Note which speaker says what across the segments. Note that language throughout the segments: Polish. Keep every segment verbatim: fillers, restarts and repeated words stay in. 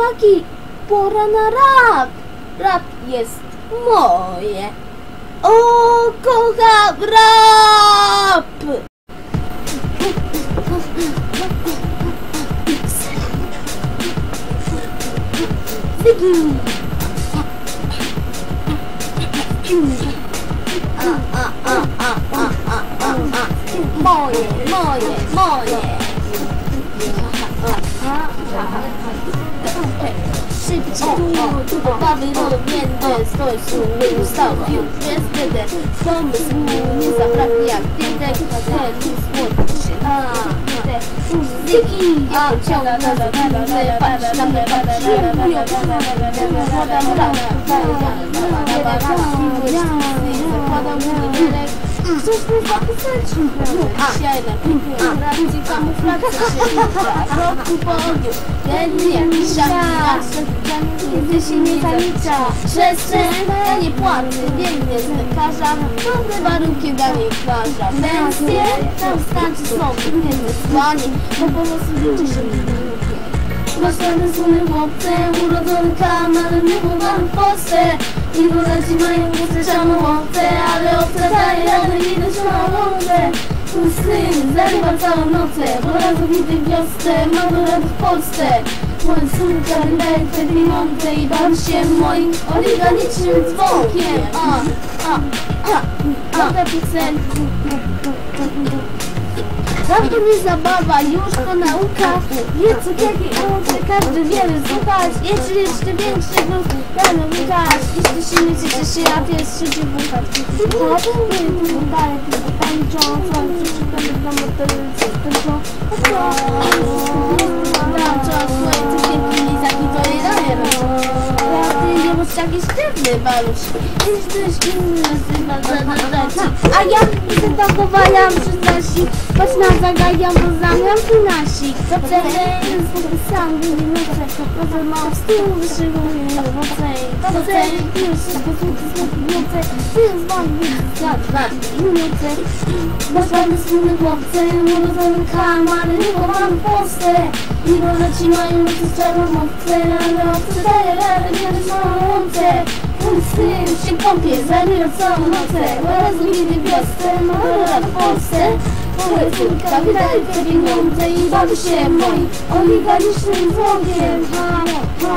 Speaker 1: chłopaki, pora na rap. Rap jest moje. O, kocham rap. A, a, a, a, a, a, a, a. Moje, moje, moje. Szybciej tu, tu bawy rozmięte, stoi słuch, stał pił wtedy. Pomysł nie zabraknie jak piętek, ten słodszy. A, te muzyki, ja pociągnę na zawodne, patrz na mnie, patrz na mnie, zakładam rap, zakładam budynek. Coś mi zapisać? Dzisiaj na piłkę, racji kamuflacja się liczę. Roku po ogniu, jedny jak szak, nigdy się nie zalicza. Przestrzeń, ja nie płacę, biegnie z lekarza. Nowe warunki dla mnie każda. Pensje, tam starczy są, nie wysłani, bo po prostu ludzie się nie lubią. Rozsłany słony chłopcem, urodzony kamerem, wychowany w Polsce. I rodaci mają głosy szamowce, ale obca daje radę, widać na łące. Mój syn zarywa całą nocę, bo razu widzę w wiosce, mam do rady w Polsce. Moja córka daje te pieniądze i bawi się moim oligarchicznym dzwonkiem. A, a, a, a, ta piosenka. Rap to nie zabawa, już to nauka. Wie co jakie uczy, każdy wie wysłuchać. Jeszcze jeszcze większy głos, rano wykać. Jeśli się nie cieszy się, a ty jest trzeci wąchać. I potem nie wiem, dalej tylko tańczą. Co mam przeczytane dla motory, co tańczą. A co? Dam czas swoje cukierki, lizaki, to jej daje raz. A ty nie masz taki sztywny balusz. Jesteś inny, nazywa za a ja zdawowałam przez nasi. Patrz na zagajam, bo zamiam tu nasi. Co wtedy jest podpisany, nie noszę. Może mam z tyłu wyszywuję owocej. Owocej, już wszystko słuchaj, słuchaj więcej. Ty z wami widzisz, ja dwa minuty. Masz słynny chłopcy, urodzony kamary, wychowany w Polsce. I rodaci mają nocy z czarnomowce, ale obcy daje radę, bierzesz na łące. Mój syn się kąpie, zabiera całą nocę. Oraz widzę wiosce, ma rada w Polsce. Moja córka wydaje te pieniądze i bawi się moim oligarchicznym dzwonkiem. Ha, ha,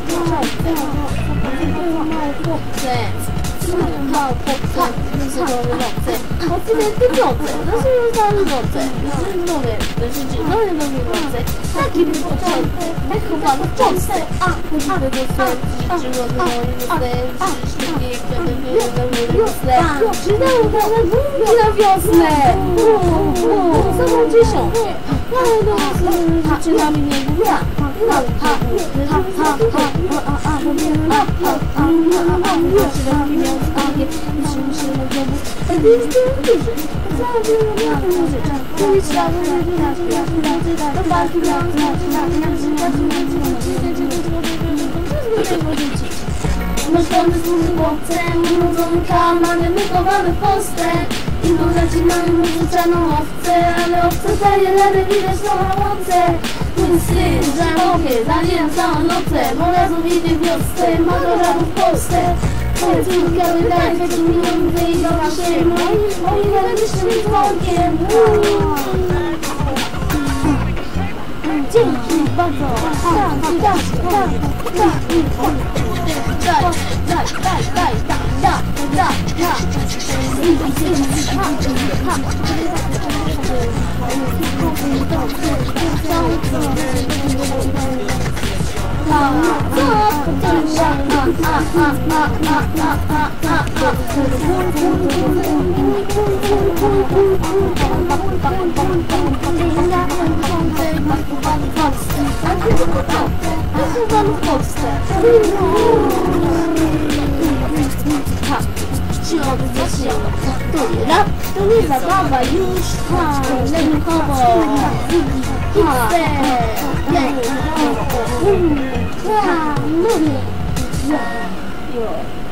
Speaker 1: mały chłopcze, mały chłopca, zielone noce. A tyle pieniądze, rozumiem całe noce. Nowe, życie, nowe, nowe noce. Taki był początek, wychowany w Polsce. A, chodziły do serca, życzyło do mojej nocy. Szybkie, które były na mojej nocy. Przydało nam na wiosnę. Samą dziesiątkę. Ale no, życzynami nie góra. Ha, ha, ha, ha, ha, ha, ha, masz pomysł z chłopcem, urodzony kamerem, wychowany w Polsce. I rodaci mają rozrzucaną owcę, ale owca daje radę, widać na łące. Mój syn żałobie, zadziera całą nocę, bo razem idzie w wiosce, ma do rady w Polsce. Moja córka wydaje te pieniądze i bawi się moim oligarchicznym dzwonkiem. Dzięki bardzo. Tak, tak, tak, tak. Daj, daj, daj, daj, daj, daj, daj. Rap to nie zabawa już, ha, leniuchowo, hipster, leniuchowo, ha, no nie, ja, jo.